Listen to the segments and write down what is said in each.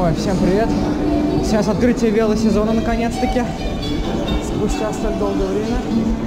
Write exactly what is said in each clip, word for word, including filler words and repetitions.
Ой, всем привет! Сейчас открытие велосезона наконец-таки. Спустя столь долгое время.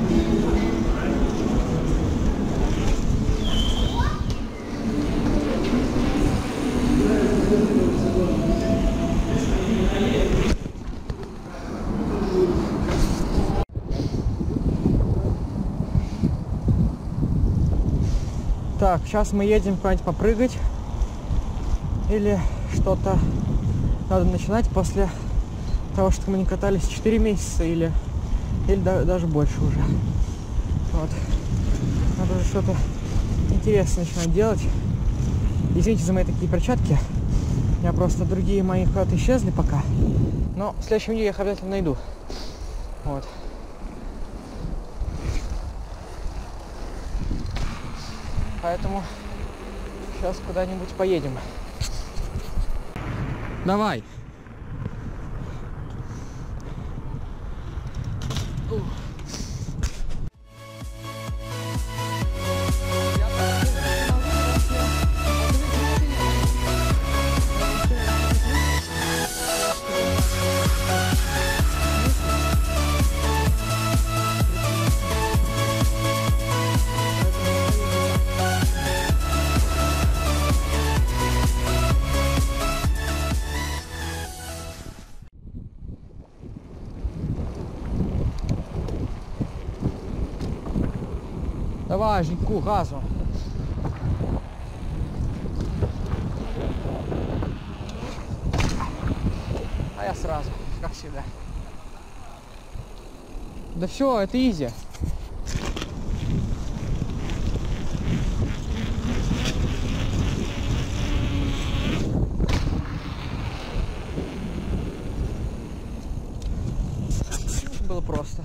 Так, сейчас мы едем куда-нибудь попрыгать. Или что-то надо начинать после того, что мы не катались четыре месяца или, или да, даже больше уже. Вот. Надо уже что-то интересное начинать делать. Извините за мои такие перчатки. У меня просто другие мои куда-то исчезли пока. Но в следующем видео я их обязательно найду. Вот. Поэтому сейчас куда-нибудь поедем. Давай. Давай, Женьку, газу. А я сразу, как всегда. Да все, это изи. Было просто.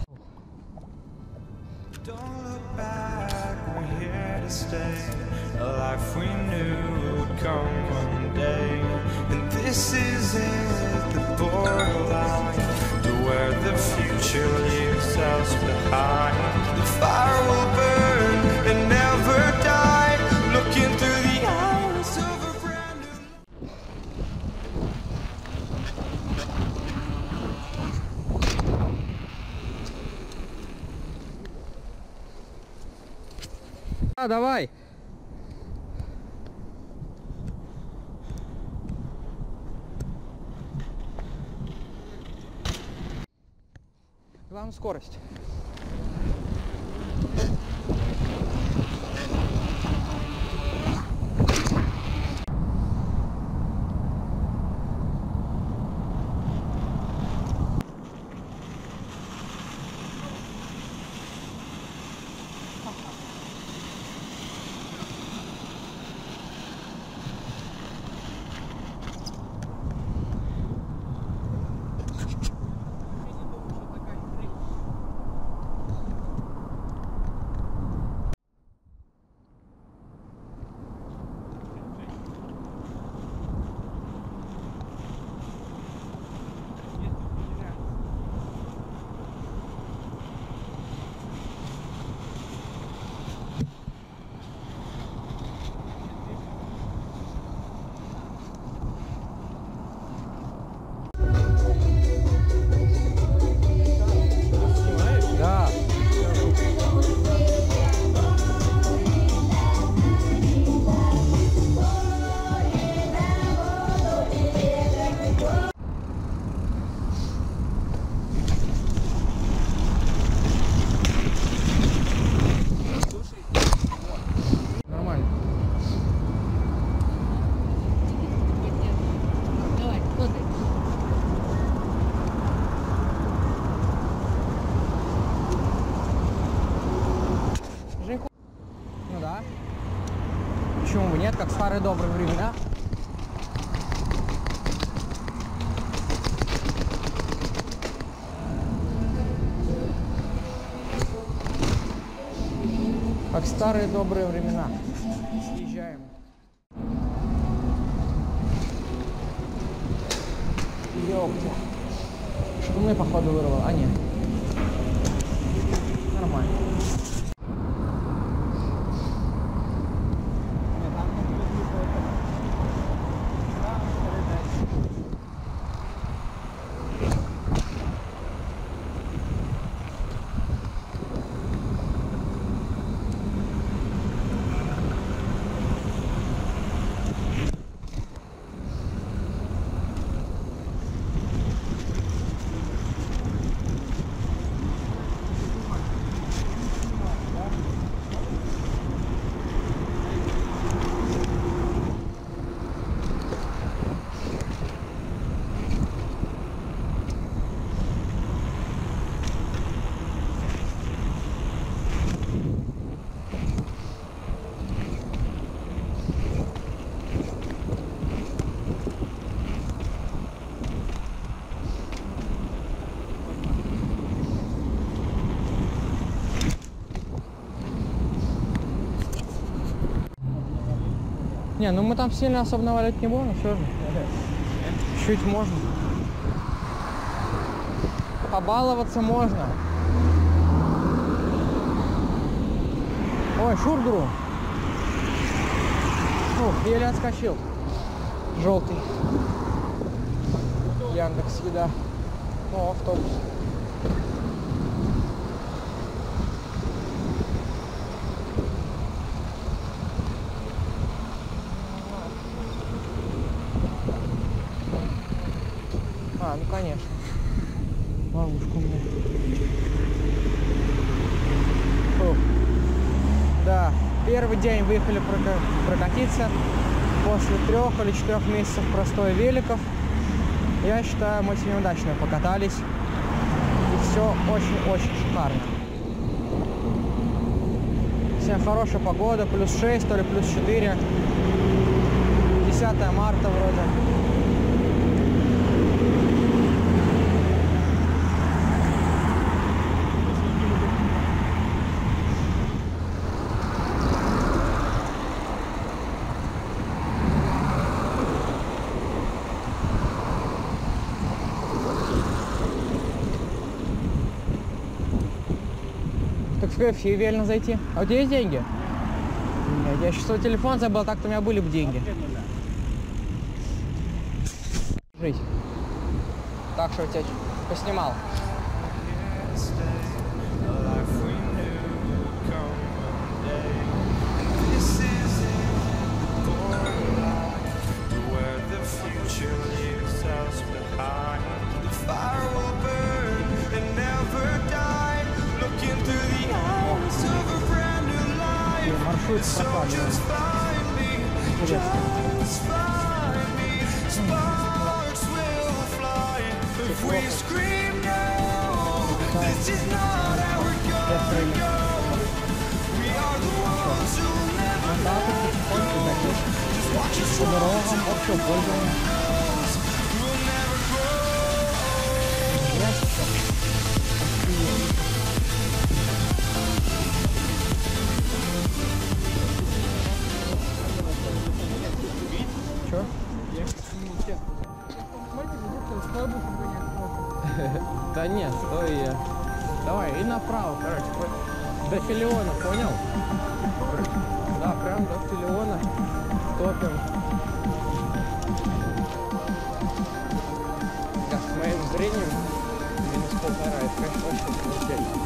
Stay a life we knew would come one day, and this is it, the borderline to where the future leaves us behind. The fire will burn and never die, looking through the eyes of a brand new. А, давай. Главное скорость. Почему бы нет, как в старые добрые времена. Как в старые добрые времена. Съезжаем. Ёпта. Шумы, походу, вырвало. А, нет. Нормально. Не, ну мы там сильно особо наваливать не будем, все же. Чуть можно. Побаловаться можно. Ой, шурдру. Ух, еле отскочил. Желтый. Яндекс еда. О, автобус. А, ну конечно. Ловушка у меня. Фух. Да, первый день выехали прокатиться после трех или четырех месяцев простоя великов. Я считаю, мы сегодня удачно покатались. И все очень-очень шикарно. Сегодня хорошая погода, плюс шесть, то ли плюс четыре. десятое марта вроде. В КФ велено зайти. А у тебя есть деньги? Нет, я сейчас свой телефон забыл, так-то у меня были бы деньги. Жить. Так что я тебя поснимал. Маршрут проходит. Интересно. По дорогам общего пользования. Чё? Да нет, стой я. Давай, и направо, короче, до Филиона, понял? Да, прям до Филиона. Топим. Да, с моим зрением минус полтора, это, конечно, очень замечательно.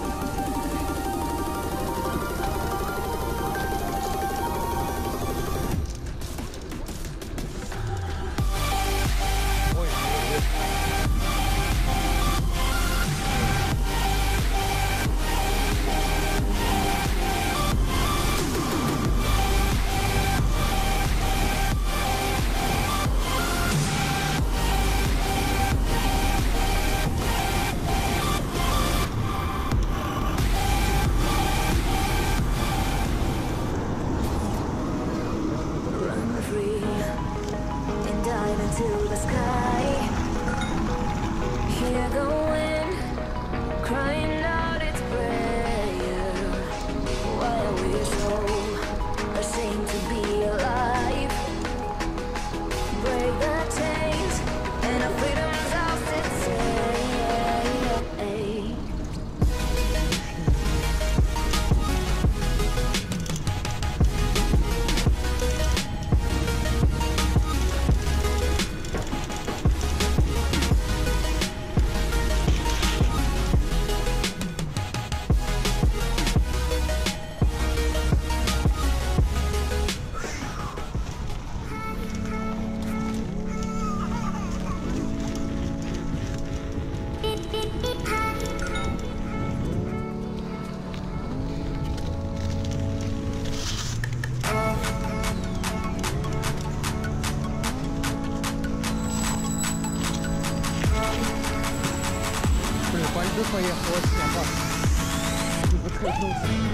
Поехал, вот сюда.